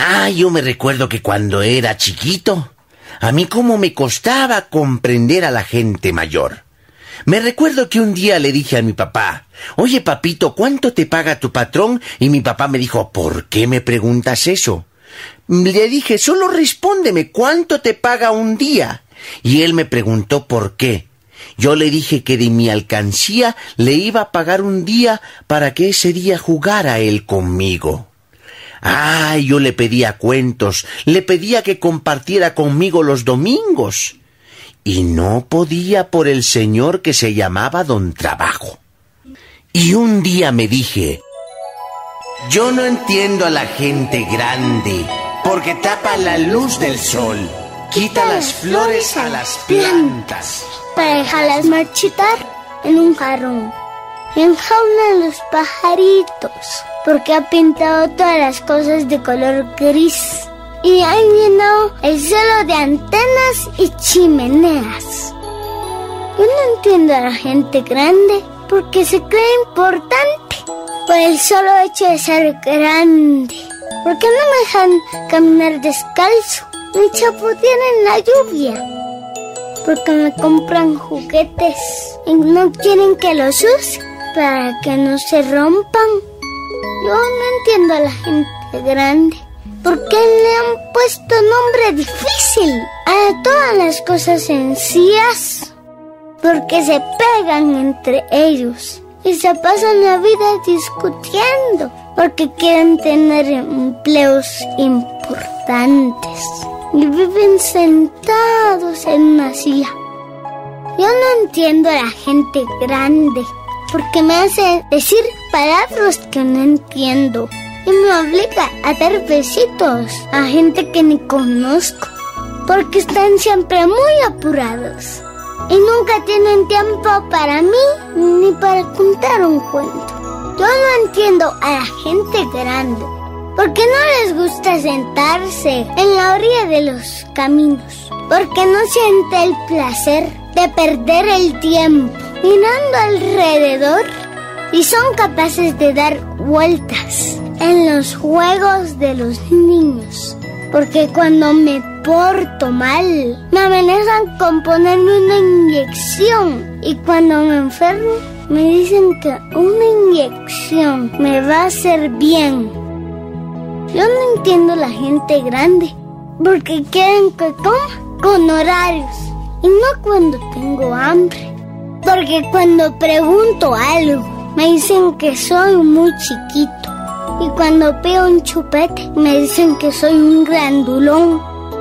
Yo me recuerdo que cuando era chiquito, a mí cómo me costaba comprender a la gente mayor. Me recuerdo que un día le dije a mi papá: oye, papito, ¿cuánto te paga tu patrón? Y mi papá me dijo: ¿por qué me preguntas eso? Le dije: solo respóndeme, ¿cuánto te paga un día? Y él me preguntó por qué. Yo le dije que de mi alcancía le iba a pagar un día para que ese día jugara él conmigo. Yo le pedía cuentos, le pedía que compartiera conmigo los domingos. Y no podía por el señor que se llamaba Don Trabajo. Y un día me dije: yo no entiendo a la gente grande, porque tapa la luz del sol, quita las flores a las plantas, para dejarlas marchitar en un jarrón. Enjaula a los pajaritos, porque ha pintado todas las cosas de color gris y ha llenado el cielo de antenas y chimeneas. Yo no entiendo a la gente grande porque se cree importante por el solo hecho de ser grande. ¿Por qué no me dejan caminar descalzo ni chapotear en la lluvia? Porque me compran juguetes y no quieren que los use para que no se rompan. Yo no entiendo a la gente grande. ¿Por qué le han puesto nombre difícil a todas las cosas sencillas? Porque se pegan entre ellos y se pasan la vida discutiendo porque quieren tener empleos importantes y viven sentados en una silla. Yo no entiendo a la gente grande porque me hace decir palabras que no entiendo y me obliga a dar besitos a gente que ni conozco porque están siempre muy apurados y nunca tienen tiempo para mí ni para contar un cuento. Yo no entiendo a la gente grande porque no les gusta sentarse en la orilla de los caminos, porque no siente el placer de perder el tiempo mirando alrededor y son capaces de dar vueltas en los juegos de los niños, porque cuando me porto mal me amenazan con ponerme una inyección y cuando me enfermo me dicen que una inyección me va a hacer bien. Yo no entiendo a la gente grande porque quieren que coma con horarios y no cuando tengo hambre. Porque cuando pregunto algo me dicen que soy muy chiquito y cuando pido un chupete me dicen que soy un grandulón.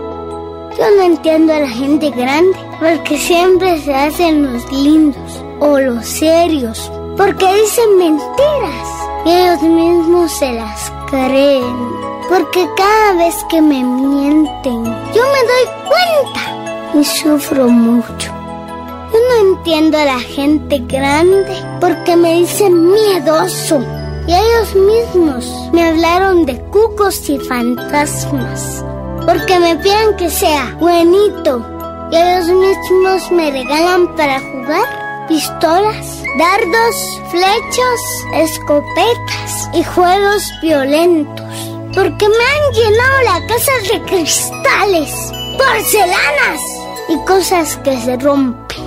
Yo no entiendo a la gente grande porque siempre se hacen los lindos o los serios porque dicen mentiras y ellos mismos se las creen. Porque cada vez que me mienten yo me doy cuenta y sufro mucho. Yo no entiendo a la gente grande porque me dicen miedoso y ellos mismos me hablaron de cucos y fantasmas porque me piden que sea buenito y ellos mismos me regalan para jugar pistolas, dardos, flechas, escopetas y juegos violentos porque me han llenado la casa de cristales, porcelanas y cosas que se rompen.